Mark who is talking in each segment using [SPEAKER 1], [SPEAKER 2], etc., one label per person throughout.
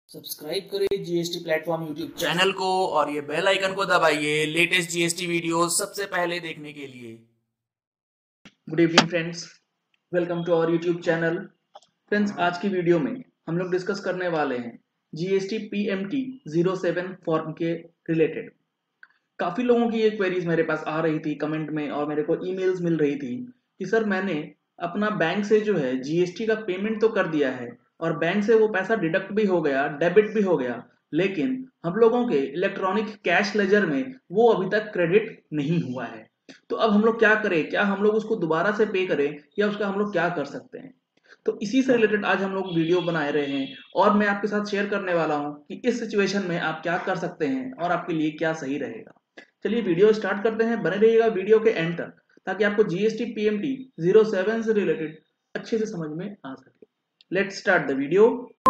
[SPEAKER 1] Subscribe करें GST platform YouTube
[SPEAKER 2] channel को और ये बेल आइकन को दबाइए लेटेस्ट जीएसटी वीडियोस सबसे पहले देखने के लिए।
[SPEAKER 1] Good evening friends, welcome to our YouTube channel. Friends, आज की वीडियो में हम लोग डिस्कस करने वाले हैं जीएसटी पीएमटी 07 फॉर्म के रिलेटेड। काफ़ी लोगों की ये क्वेरीज मेरे पास आ रही थी कमेंट में और मेरे को ईमेल्स मिल रही थी कि सर मैंने अपना बैंक से जो है जीएसटी का पेमेंट तो कर दिया है और बैंक से वो पैसा डिडक्ट भी हो गया, डेबिट भी हो गया, लेकिन हम लोगों के इलेक्ट्रॉनिक कैश लेजर में वो अभी तक क्रेडिट नहीं हुआ है। तो अब हम लोग क्या करें? क्या हम लोग उसको दोबारा से पे करें या उसका हम लोग क्या कर सकते हैं? तो इसी से रिलेटेड आज हम लोग वीडियो बना रहे हैं और मैं आपके साथ शेयर करने वाला हूं कि इस सिचुएशन में आप क्या कर सकते हैं और आपके लिए क्या सही रहेगा। चलिए वीडियो स्टार्ट करते हैं, बने रहिएगा वीडियो के एंड तक ताकि आपको जीएसटी पीएमटी 07 से रिलेटेड अच्छे से समझ में आ सके। Let's start the video.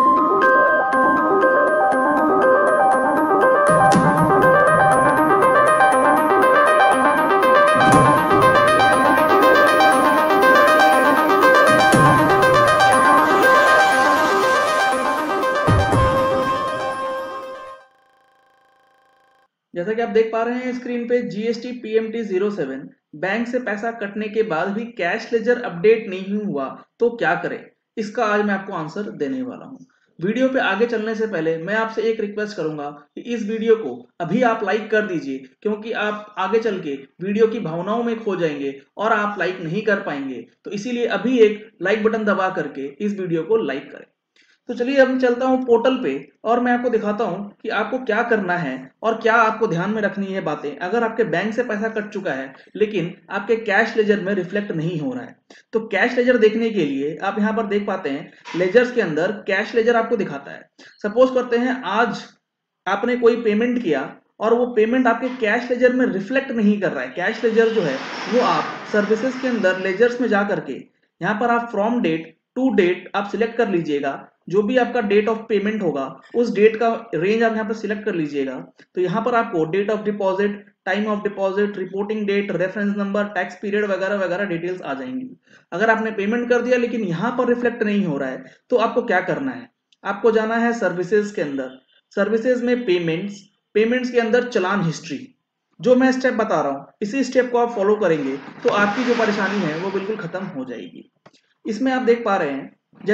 [SPEAKER 1] जैसा कि आप देख पा रहे हैं स्क्रीन पे, जीएसटी पीएमटी 07 बैंक से पैसा कटने के बाद भी कैश लेजर अपडेट नहीं हुआ तो क्या करें, इसका आज मैं आपको आंसर देने वाला हूं। वीडियो पे आगे चलने से पहले मैं आपसे एक रिक्वेस्ट करूंगा कि इस वीडियो को अभी आप लाइक कर दीजिए, क्योंकि आप आगे चल के वीडियो की भावनाओं में खो जाएंगे और आप लाइक नहीं कर पाएंगे। तो इसीलिए अभी एक लाइक बटन दबा करके इस वीडियो को लाइक करें। तो चलिए अब मैं चलता हूं पोर्टल पे और मैं आपको दिखाता हूं कि आपको क्या करना है और क्या आपको ध्यान में रखनी है बातें अगर आपके बैंक से पैसा कट चुका है लेकिन आपके कैश लेजर में रिफ्लेक्ट नहीं हो रहा है। तो कैश लेजर देखने के लिए आप यहां पर देख पाते हैं लेजर्स के अंदर कैश लेजर आपको दिखाता है। सपोज करते हैं आज आपने कोई पेमेंट किया और वो पेमेंट आपके कैश लेजर में रिफ्लेक्ट नहीं कर रहा है। कैश लेजर जो है वो आप सर्विसेज के अंदर लेजर्स में जा करके यहाँ पर आप फ्रॉम डेट टू डेट आप सिलेक्ट कर लीजिएगा। जो भी आपका डेट ऑफ पेमेंट होगा उस डेट का रेंज आप यहाँ पर सिलेक्ट कर लीजिएगा। तो यहाँ पर आपको date of deposit, time of deposit, reporting date, reference number, tax period वगैरह वगैरह डिटेल्स आ जाएंगी। अगर आपने पेमेंट कर दिया लेकिन यहाँ पर रिफ्लेक्ट नहीं हो रहा है तो आपको क्या करना है? आपको जाना है सर्विसेज के अंदर। सर्विसेज में पेमेंट्स, पेमेंट्स के अंदर चलान हिस्ट्री। जो मैं स्टेप बता रहा हूँ इसी स्टेप को आप फॉलो करेंगे तो आपकी जो परेशानी है वो बिल्कुल खत्म हो जाएगी। इसमें आप देख पा रहे हैं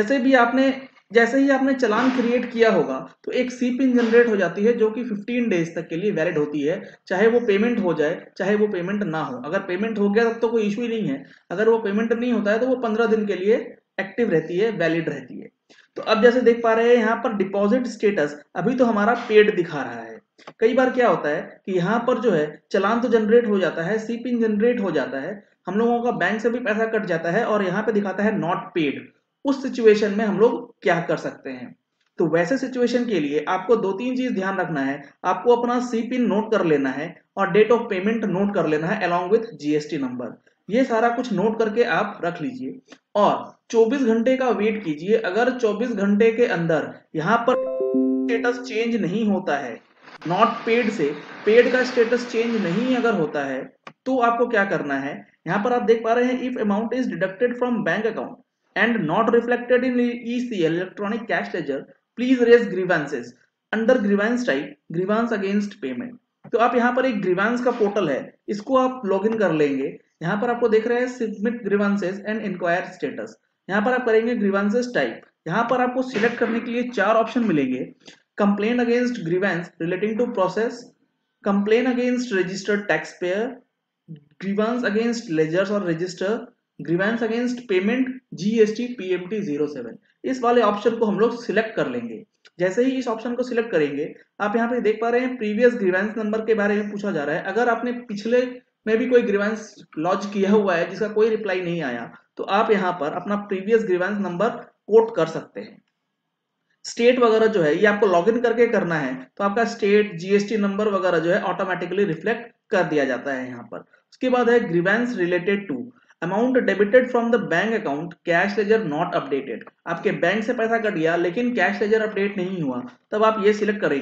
[SPEAKER 1] जैसे ही आपने चलान क्रिएट किया होगा तो एक सी पिन जनरेट हो जाती है जो कि 15 डेज तक के लिए वैलिड होती है, चाहे वो पेमेंट हो जाए चाहे वो पेमेंट ना हो। अगर पेमेंट हो गया तब तो कोई इशू ही नहीं है, अगर वो पेमेंट नहीं होता है तो वो 15 दिन के लिए एक्टिव रहती है, वैलिड रहती है। तो अब जैसे देख पा रहे हैं यहाँ पर डिपॉजिट स्टेटस अभी तो हमारा पेड दिखा रहा है। कई बार क्या होता है कि यहाँ पर जो है चलान तो जनरेट हो जाता है, सी पिन जनरेट हो जाता है, हम लोगों का बैंक से भी पैसा कट जाता है और यहाँ पे दिखाता है नॉट पेड। उस सिचुएशन में हम लोग क्या कर सकते हैं? तो वैसे सिचुएशन के लिए आपको दो तीन चीज ध्यान रखना है। आपको अपना सी पिन नोट कर लेना है और डेट ऑफ पेमेंट नोट कर लेना है अलॉन्ग विथ जीएसटी नंबर। ये सारा कुछ नोट करके आप रख लीजिए और 24 घंटे का वेट कीजिए। अगर 24 घंटे के अंदर यहाँ पर स्टेटस चेंज नहीं होता है, नॉट पेड से पेड का स्टेटस चेंज नहीं अगर होता है तो आपको क्या करना है? यहाँ पर आप देख पा रहे हैं if amount is deducted from bank account and not reflected in ECL electronic cash ledger, please raise grievances under grievance type grievance against payment। तो आप यहाँ पर एक ग्रीवांस का पोर्टल है, इसको आप लॉगिन कर लेंगे। यहाँ पर आपको देख रहे हैं submit grievances and inquire status. यहाँ पर आप करेंगे ग्रीवांसेस टाइप। यहाँ पर आपको सिलेक्ट करने के लिए चार ऑप्शन मिलेंगे। Complain against grievance relating to process, complain against registered tax payer, grievance against ledgers और register, grievance against payment GST PMT 07। इस वाले ऑप्शन को हम लोग सिलेक्ट कर लेंगे। जैसे ही इस ऑप्शन को सिलेक्ट करेंगे आप यहाँ पे देख पा रहे हैं प्रीवियस ग्रीवेंस नंबर के बारे में पूछा जा रहा है। अगर आपने पिछले में भी कोई ग्रीवेंस लॉन्च किया हुआ है जिसका कोई रिप्लाई नहीं आया तो आप यहाँ पर अपना प्रीवियस ग्रीवेंस नंबर कोट कर सकते हैं। स्टेट वगैरह जो है ये आपको लॉगिन करके करना है तो आपका स्टेट, जीएसटी नंबर वगैरह जो है ऑटोमेटिकली रिफ्लेक्ट कर दिया जाता है यहाँ पर। उसके बाद है grievance related to amount debited from the bank account cash ledger not updated. आपके बैंक से पैसा कट गया लेकिन कैश लेजर अपडेट नहीं हुआ, तब आप ये सिलेक्ट करेंगे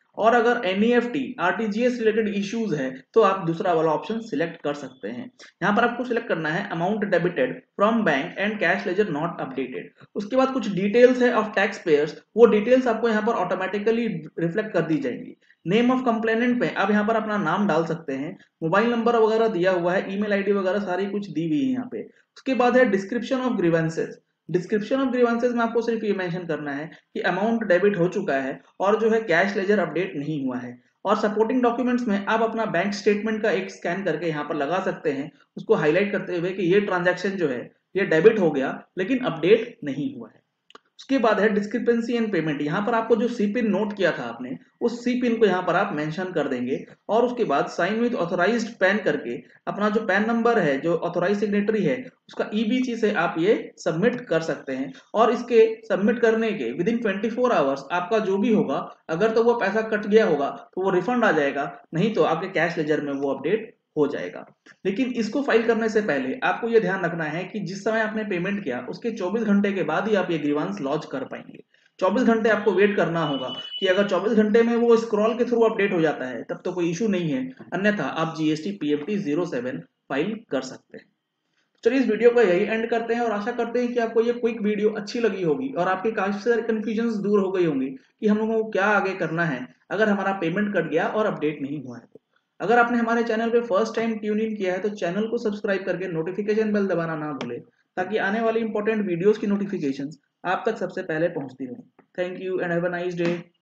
[SPEAKER 1] और अगर एनईएफटी आरटीजीएस रिलेटेड इश्यूज है तो आप दूसरा वाला ऑप्शन सिलेक्ट कर सकते हैं। यहाँ पर आपको सिलेक्ट करना है amount debited from bank and cash ledger not updated. उसके बाद कुछ डिटेल्स है ऑफ टैक्स पेयर्स, वो डिटेल्स आपको यहाँ पर ऑटोमेटिकली रिफ्लेक्ट कर दी जाएंगी। नेम ऑफ कंप्लेनेंट पे आप यहाँ पर अपना नाम डाल सकते हैं, मोबाइल नंबर वगैरह दिया हुआ है, ईमेल आईडी वगैरह सारी कुछ दी हुई है यहाँ पे। उसके बाद है description of grievances. Description of grievances में आपको सिर्फ ये मेंशन करना है कि अमाउंट डेबिट हो चुका है और जो है कैश लेजर अपडेट नहीं हुआ है। और सपोर्टिंग डॉक्यूमेंट्स में आप अपना बैंक स्टेटमेंट का एक स्कैन करके यहाँ पर लगा सकते हैं, उसको हाईलाइट करते हुए कि ये ट्रांजैक्शन जो है ये डेबिट हो गया लेकिन अपडेट नहीं हुआ है। उसके बाद है डिस्क्रिपेंसी एंड पेमेंट। यहाँ पर आपको जो सी पिन नोट किया था आपने, उस सी पिन को यहाँ पर आप मेंशन कर देंगे और उसके बाद साइन विद ऑथोराइज्ड पैन करके अपना जो पैन नंबर है, जो ऑथोराइज सिग्नेटरी है, उसका ईबीसी से आप ये सबमिट कर सकते हैं। और इसके सबमिट करने के विद इन 24 आवर्स आपका जो भी होगा, अगर तो वो पैसा कट गया होगा तो वो रिफंड आ जाएगा, नहीं तो आपके कैश लेजर में वो अपडेट हो जाएगा। लेकिन इसको फाइल करने से पहले आपको यह ध्यान रखना है कि जिस समय आपने पेमेंट किया उसके 24 घंटे के बाद ही आप ये ग्रीवांस लॉन्च कर पाएंगे। 24 घंटे आपको वेट करना होगा कि अगर 24 घंटे में वो स्क्रॉल के थ्रू अपडेट हो जाता है तब तो कोई इशू नहीं है, अन्यथा आप जीएसटी पीएमटी 07 फाइल कर सकते हैं। चलिए इस वीडियो को यही एंड करते हैं और आशा करते हैं कि आपको ये क्विक वीडियो अच्छी लगी होगी और आपके काफी सारे कंफ्यूजन दूर हो गई होंगी कि हम लोगों को क्या आगे करना है अगर हमारा पेमेंट कट गया और अपडेट नहीं हुआ है तो। अगर आपने हमारे चैनल पे फर्स्ट टाइम ट्यून इन किया है तो चैनल को सब्सक्राइब करके नोटिफिकेशन बेल दबाना ना भूले, ताकि आने वाली इंपॉर्टेंट वीडियोस की नोटिफिकेशंस आप तक सबसे पहले पहुंचती रहे। Thank you and have a nice day.